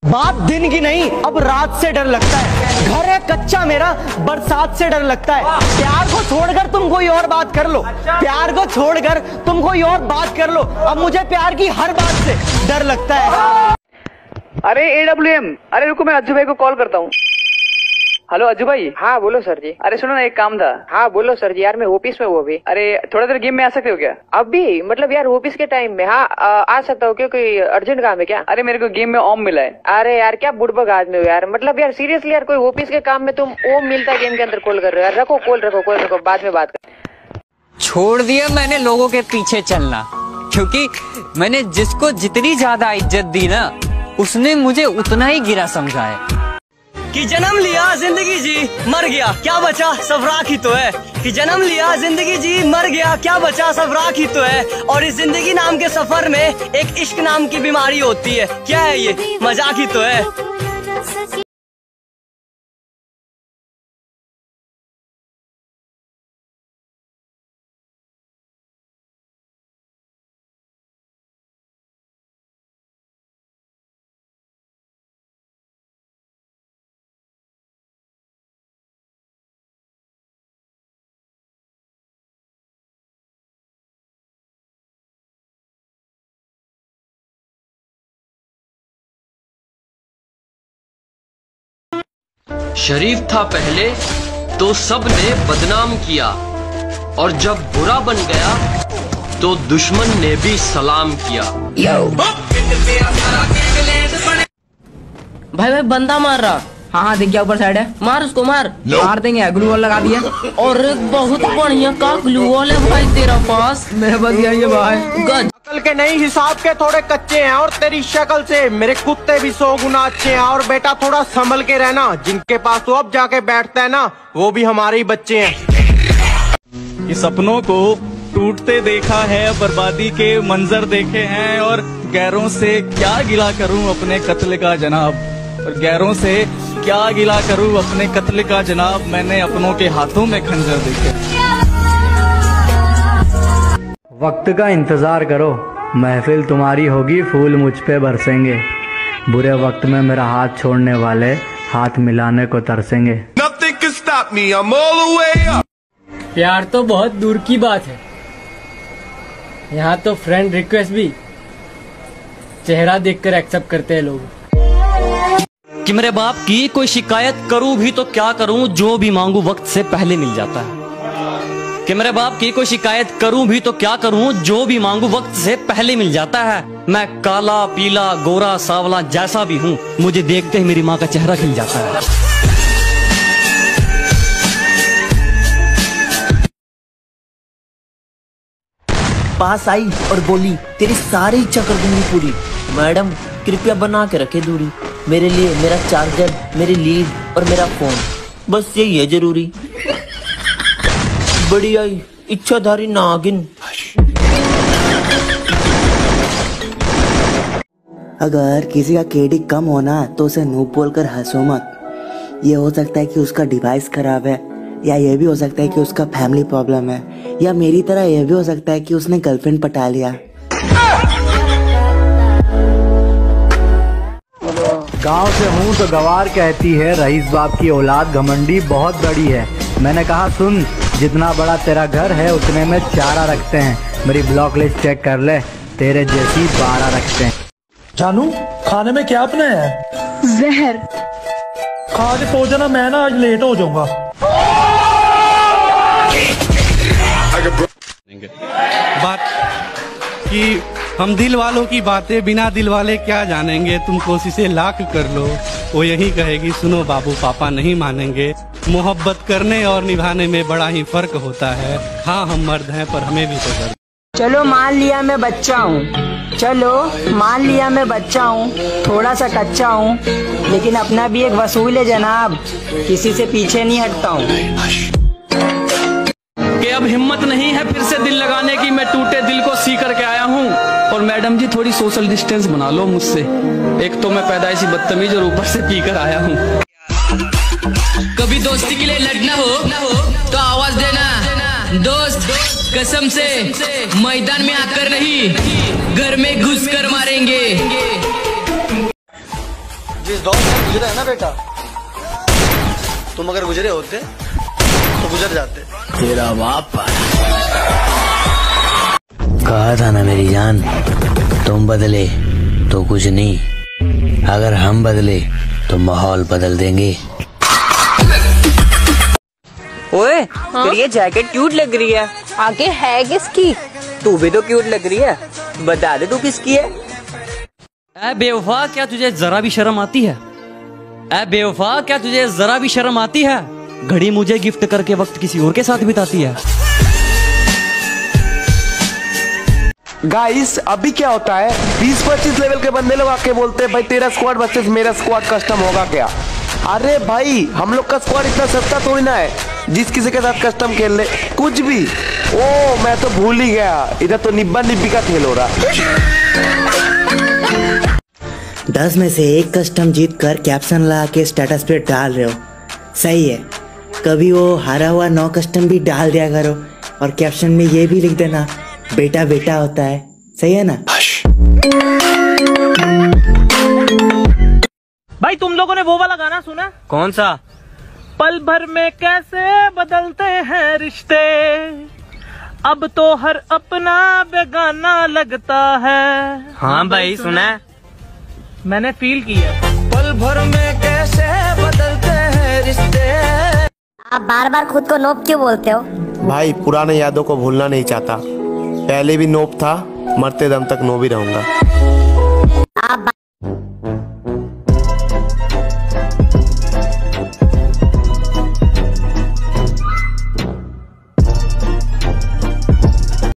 बात दिन की नहीं, अब रात से डर लगता है। घर है कच्चा मेरा, बरसात से डर लगता है। प्यार को छोड़कर तुम कोई और बात कर लो, प्यार को छोड़कर तुम कोई और बात कर लो। अब मुझे प्यार की हर बात से डर लगता है। अरे AWM, अरे रुको, मैं अज्जू भाई को कॉल करता हूँ। हेलो अज्जू भाई। हाँ बोलो सर जी। अरे सुनो ना, एक काम था। हाँ बोलो सर जी। यार मैं ऑफिस में हूँ अभी। अरे थोड़ा देर गेम में आ सकते हो क्या? अभी मतलब यार ऑफिस के टाइम में? हाँ आ सकता हूँ। क्योंकि अर्जेंट काम है क्या? अरे मेरे को गेम में ओम मिला है। अरे यार क्या बुड़बक आदमी हो यार, मतलब यार सीरियसली यार, कोई ऑफिस के काम में तुम ओम मिलता है गेम के अंदर कॉल कर रहे हो यार? रखो कॉल, रखो बाद में बात कर। छोड़ दिया मैंने लोगों के पीछे चलना, क्योंकि मैंने जिसको जितनी ज्यादा इज्जत दी ना, उसने मुझे उतना ही गिरा समझा है। कि जन्म लिया जिंदगी जी मर गया क्या बचा, सब राख ही तो है। कि जन्म लिया जिंदगी जी मर गया क्या बचा, सब राख ही तो है। और इस जिंदगी नाम के सफर में एक इश्क नाम की बीमारी होती है। क्या है ये, मजाक ही तो है। शरीफ था पहले तो सबने बदनाम किया, और जब बुरा बन गया तो दुश्मन ने भी सलाम किया। भाई बंदा मार रहा। हाँ दिख गया, ऊपर साइड है, मार उसको मार। मार देंगे, ग्लू वॉल लगा दिया। और बहुत बढ़िया का ग्लू वॉल है भाई तेरा पास। मेरे पास ये भाई गज अकल के नहीं हिसाब के थोड़े कच्चे हैं, और तेरी शक्ल से मेरे कुत्ते भी 100 गुना अच्छे हैं। और बेटा थोड़ा संभल के रहना, जिनके पास तो अब जाके बैठता है ना, वो भी हमारे ही बच्चे हैं। कि सपनों को टूटते देखा है, बर्बादी के मंजर देखे हैं, और गैरों से क्या गिला करूं अपने कत्ल का जनाब, और गैरों से क्या गिला करूं अपने कत्ल का जनाब, मैंने अपनों के हाथों में खंजर देखे। वक्त का इंतजार करो, महफिल तुम्हारी होगी, फूल मुझ पे बरसेंगे। बुरे वक्त में मेरा हाथ छोड़ने वाले हाथ मिलाने को तरसेंगे। प्यार तो बहुत दूर की बात है, यहाँ तो फ्रेंड रिक्वेस्ट भी चेहरा देखकर एक्सेप्ट करते हैं लोग। कि मेरे बाप की कोई शिकायत करूं भी तो क्या करूं, जो भी मांगू वक्त से पहले मिल जाता है। कि मेरे बाप की कोई शिकायत करूं भी तो क्या करूं, जो भी मांगू वक्त से पहले मिल जाता है। मैं काला पीला गोरा सावला जैसा भी हूं, मुझे देखते ही मेरी माँ का चेहरा खिल जाता है। पास आई और बोली तेरी सारी इच्छा कर दूंगी पूरी। मैडम कृपया बना के रखे दूरी, मेरे लिए मेरा चार्जर, मेरी लीड और मेरा फोन, बस यही है जरूरी। बड़ी आई इच्छाधारी नागिन। अगर किसी का केडी कम होना तो उसे नूब बोलकर हंसो मत। ये हो सकता है कि उसका डिवाइस खराब है, या ये भी हो सकता है कि उसका फैमिली प्रॉब्लम है, या मेरी तरह ये भी हो सकता है कि उसने गर्लफ्रेंड पटा लिया। गांव से हूँ तो गवार कहती है, रईस बाप की औलाद घमंडी बहुत बड़ी है। मैंने कहा सुन, जितना बड़ा तेरा घर है उतने में चारा रखते हैं। मेरी ब्लॉक लिस्ट चेक कर ले, तेरे जैसी 12 रखते हैं। जानू खाने में क्या बनाया है? जहर। खा के सो जाना, मैं ना आज लेट हो जाऊंगा। बात कि हम दिल वालों की बातें बिना दिल वाले क्या जानेंगे, तुम कोशिशें लाख कर लो, वो यही कहेगी सुनो बाबू पापा नहीं मानेंगे। मोहब्बत करने और निभाने में बड़ा ही फर्क होता है। हाँ हम मर्द हैं पर हमें भी तो दर्द। चलो मान लिया मैं बच्चा हूँ, चलो मान लिया मैं बच्चा हूँ, थोड़ा सा कच्चा हूँ, लेकिन अपना भी एक वसूल है जनाब, किसी से पीछे नहीं हटता हूँ। कि अब हिम्मत नहीं है फिर से दिल लगाने की, मैं टूटे दिल को सी करके आया हूँ। और मैडम जी थोड़ी सोशल डिस्टेंस बना लो मुझसे, एक तो मैं पैदाइशी बदतमीज और ऊपर से पी कर आया हूँ। कभी दोस्ती के लिए लड़ना हो तो आवाज देना दोस्त, कसम से मैदान में आकर नहीं घर में घुस कर मारेंगे। जिस दौर से गुजरा है ना बेटा, तुम अगर गुजरे होते तो गुजर जाते। तेरा बाप कहा था ना मेरी जान, तुम बदले तो कुछ नहीं, अगर हम बदले तो माहौल बदल देंगे। ओए, तेरी ये जैकेट क्यूट लग रही है। आगे है किसकी? तू भी तो क्यूट लग रही है, बता दे तू किसकी है। ऐ बेवफा, क्या तुझे जरा भी शर्म आती है? ऐ बेवफा, क्या तुझे जरा भी शर्म आती है? घड़ी मुझे गिफ्ट करके वक्त किसी और के साथ बिताती है। गाइस अभी क्या होता है, 20-25 लेवल के बंदे लोग आके बोलते हैं भाई तेरा स्क्वाड वर्सेस मेरा स्क्वाड कस्टम होगा क्या? अरे भाई हम लोग का स्क्वाड इतना सस्ता थोड़ी ना है जिस किसी के साथ कस्टम खेल ले कुछ भी। ओ मैं तो भूल ही गया, इधर तो निब्बा निब्बी का खेल हो रहा। 10 में से 1 कस्टम जीत कर कैप्शन लगा के स्टेटस पे डाल रहे हो, सही है। कभी वो हारा हुआ 9 कस्टम भी डाल दिया करो और कैप्शन में ये भी लिख देना बेटा बेटा होता है, सही है ना? भाई तुम लोगों ने वो वाला गाना सुना? कौन सा? पल भर में कैसे बदलते हैं रिश्ते, अब तो हर अपना बेगाना लगता है। हाँ भाई सुना है, मैंने फील किया। पल भर में कैसे बदलते हैं रिश्ते। आप बार बार खुद को नोब क्यों बोलते हो? भाई पुराने यादों को भूलना नहीं चाहता, पहले भी नोब था, मरते दम तक नोब ही रहूंगा। आप